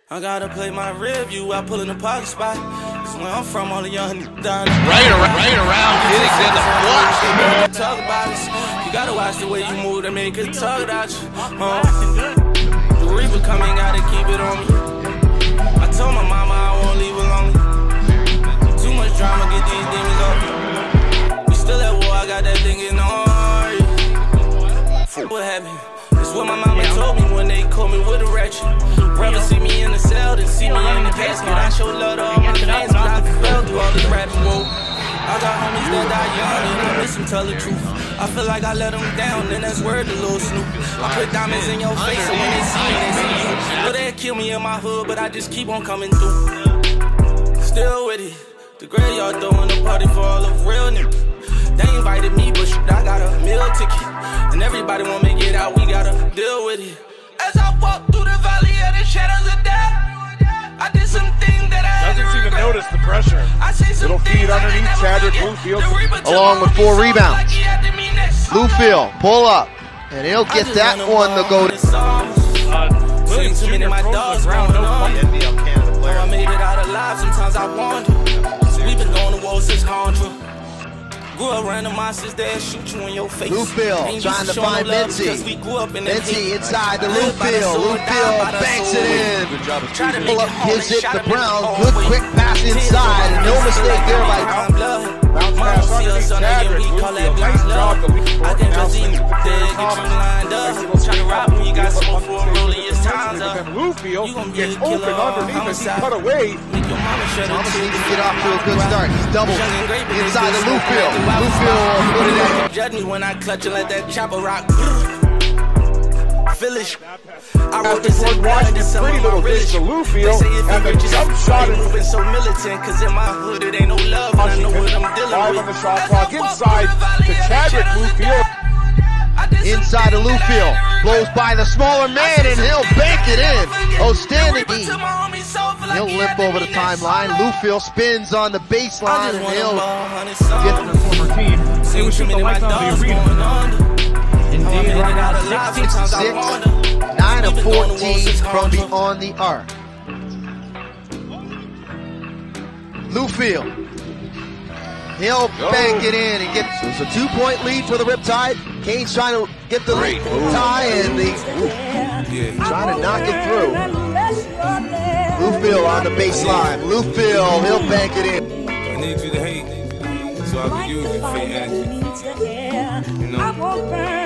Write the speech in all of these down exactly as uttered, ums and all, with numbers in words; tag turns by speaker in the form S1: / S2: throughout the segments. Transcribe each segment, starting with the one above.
S1: I gotta play my rear view, I pull in the parking spot. Cause where I'm from, all the young down
S2: right around, right around Giddings in the block.
S1: Talk about us. You gotta watch the way you move to make it talk about you. Uh, the Reaper coming, gotta keep it on me. I told my mama I won't leave her lonely. Too much drama, get these demons off. We still at war, I got that thing in on. What happened? It's what my mama told me when they called me with a ratchet. Rather see me in the cell than see me in the casket. I show love to all my fans, but I fell through all this rapping woe. I got homies that die young and I miss them tell the truth. I feel like I let them down, then that's word to Lil Snoop. I put diamonds in your face, and when they see me, they see you. Well, they'll kill me in my hood, but I just keep on coming through. Still with it. The graveyard throwing a party for all the real niggas. They invited me, but shit, I got a meal ticket. And everybody won't make it out, we gotta deal with it. As I walk through the valley of the shadows of death, I did some things that I
S3: doesn't seem to notice the pressure. Little feed underneath Chadrick Bluefield,
S4: along with four rebounds. Bluefield pull up, and he'll get that one to go.
S3: Uh, Williams Junior my dogs round up.
S1: I made it out alive, sometimes I wonder. We've been going to war since Contra. Grew up around the monsters that shoot you in your face.
S4: Bluefield trying to find Mincy. Mincy inside the Bluefield. Bluefield banks it in. Pull up, gives it to Brown. Good quick pass inside, and no mistake there by
S3: Bounce pass underneath Chadrick Bluefield. Nice job to lead
S1: I can just eat dead, get you lined up. Try to rob me, you got smoke for a rolling your times up.
S3: And Bluefield gets open underneath and he cut away.
S4: Thomas needs to get off to a good start. He's doubled inside the Bluefield. Bluefield put it out.
S1: Judge me when I clutch it like that chopper rock. Village. I wrote this in
S3: watching a pretty little dish to Bluefield, and the jump shot is
S1: moving so militant. Cause in my hood it ain't no love, and I know what I'm dealing
S3: five
S1: with.
S3: on the shot clock inside to Chadrick Bluefield.
S4: Inside the Bluefield, blows by the smaller man, and he'll bank it in. Outstanding. He'll limp over the timeline. Bluefield spins on the baseline, and he'll get the
S3: former team. It was just the lights on the arena.
S4: Indeed, right now, sixty-six, nine of fourteen from beyond the arc. Bluefield, he'll Go. bank it in and get. So it's a two-point lead for the Riptide. Kane's trying to get the lead tie, and the yeah. trying to knock it through. Bluefield on the baseline. Bluefield, he'll bank it in.
S5: I need you to hate, so I can use you for energy. You know.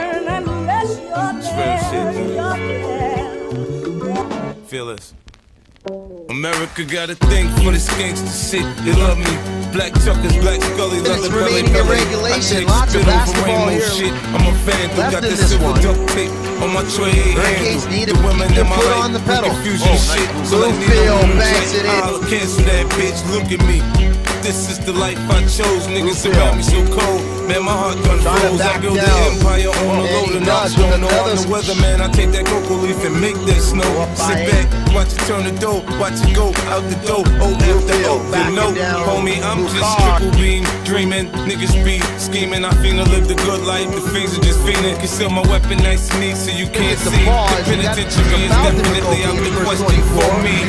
S5: Feel us. America got a thing for the gangsta shit. They love me. Black Chuckers, Black Scully, love the
S4: remaining in regulation. Lots of basketball here.
S5: Shit. I'm a fan. Left got the silver duct tape on my tray.
S4: Hurricanes need to put on the pedal.
S5: Confusion oh, shit.
S4: Bluefield banks it in.
S5: I'll cancel that bitch. Look at me. This is the life I chose. Niggas around me so cold. Man, my heart done froze. I build an empire on the road and I'm going on the weather, man. I take that cocoa leaf and make that snow. Sit back, watch it turn the dough, watch it go out the door. Oh, after oh, you know, homie, I'm just triple beam dreaming. Niggas be scheming. I finna live the good life. The fiends are just fiending. Conceal my weapon nice and neat so you can't see. The penitentiary is definitely out the question for me.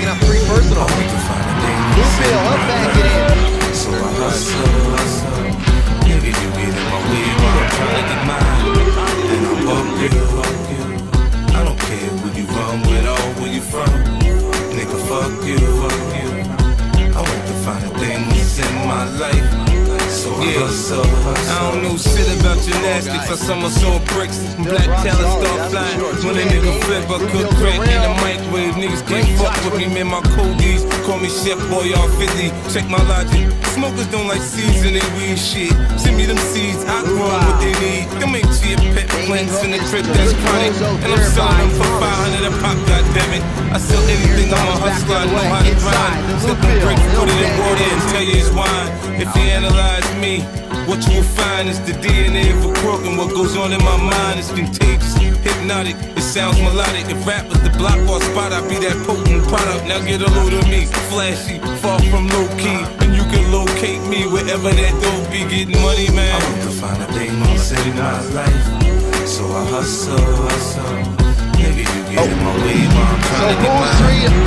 S4: Bluefield, up back it in.
S5: So I hustle, hustle. Nigga, you get in my way, but I'm trying to get mine. And I'm bump you, fuck you. I don't care who you run with or where you from. Nigga, fuck you, fuck you. I want to find the things in my life. So I hustle, hustle. I don't know shit about gymnastics. I summer saw bricks. Black talent start flying. When a nigga flip, I cook crack in the microwave. Niggas can't fuck with me, man. My Kobe's call me Chef Boy all fifty. Check my logic. Smokers don't like seeds in their weed shit. Send me them seeds, I grow what they need. Them ain't chia pet plants in the trip that's chronic. And I'm selling them for five hundred a pop, goddammit. I sell anything, I'm a hustler, I know how to grind. Set the bricks, put it in water and tell you it's wine. If you analyze me, what you will find is the D N A of a crook, and what goes on in my mind is contagious, hypnotic, it sounds melodic. If rap was the block or spot, I'd be that potent product. Now get a load of me, flashy, far from low key, and you can locate me wherever that dope be getting money, man. I want to find a thing in my life, so I hustle, hustle. Nigga, you get in my way, but I'm trying to get mine.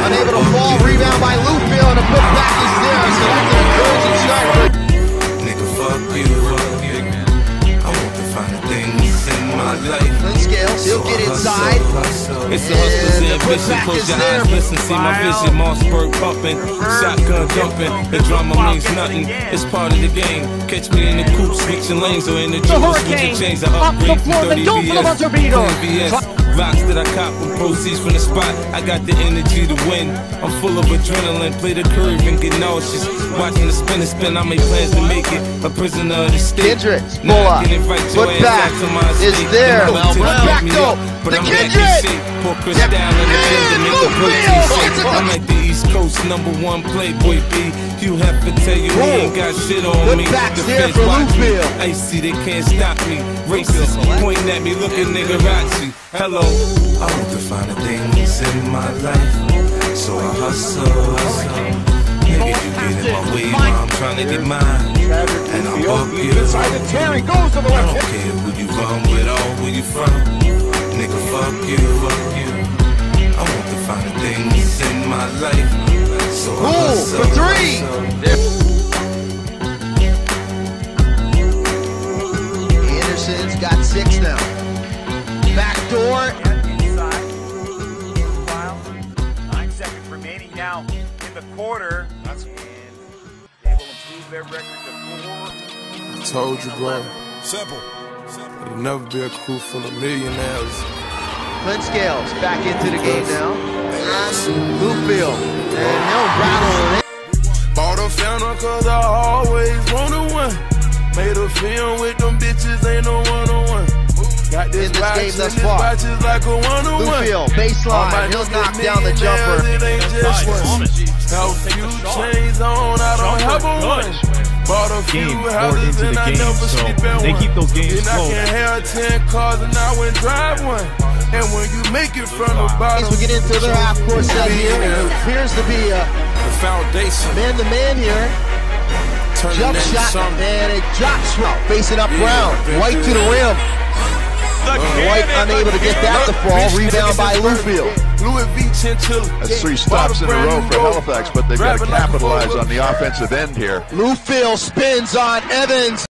S4: unable to fall. Rebound by Lufill, and a put back is there. So that's an encouraging start.
S5: Nigga, fuck you, fuck you. I want to find the things in my life.
S4: Clint Scales, he'll get inside.
S2: It's the hustler's ambition. Close your eyes, listen, see my vision. Mossberg pumping, shotgun dumping. The drama means nothing. It's part of the game. Catch me in the coupe, switching lanes, or in the jewels, switching chains. I upgrade from thirty V S. Rocks that I cop with proceeds from the spot. I got the energy to win. I'm full of adrenaline. Play the curve and get nauseous. Watching the spin and spin, I make plans to make it a prisoner of the state.
S4: Kendricks, pull up. Put back is there. Put back though. The Kendrick.
S2: Pour Chris down in the gym to make a protein shake. I'm like the East Coast number one playboy B. You have to tell you he ain't got shit on me.
S4: Put back there for Lufill.
S2: Icy, they can't stop me. Racist, pointing at me, looking nigga Rachi. Hello.
S5: I want to find the things in my life, so I hustle, hustle. Nigga, you get in my way while I'm trying to get mine, and I'll fuck you. I don't care who you run with or where you from. Nigga, fuck you, fuck you. I want to find the things in my life, so I hustle.
S4: For three. Anderson's got six now. Back door.
S3: Now in the quarter, and they will improve their record to four.
S6: I told you, bro. Simple. You'll never be a crew full of millionaires.
S4: Clint Scales back into the game now. Lufill, and he'll rattle it.
S6: Bought a fountain cause I always wanted one. Made a film with them bitches, ain't no one-on-one. Got this,
S4: in this
S6: watch,
S4: game thus
S6: this
S4: far.
S6: watch is like a one-on-one.
S4: Lufill, baseline, he'll knock down the jumper.
S6: It ain't just one. Have a few chains on, I don't have a one. Bought a few houses and I never sleep at one.
S7: They keep those games
S6: then
S7: slow.
S6: I can have ten cars and I went drive one. And when you make it from the bottom,
S4: we get into the half court set here, and it appears to be a
S6: the foundation.
S4: Man-to-man here. Jump shot and a drop shot. Facing up Brown, White to the rim. White unable to get that to fall. Rebound by Lufill.
S3: That's three stops in a row for Halifax, but they've got to capitalize on the offensive end here.
S4: Lufill spins on Evans.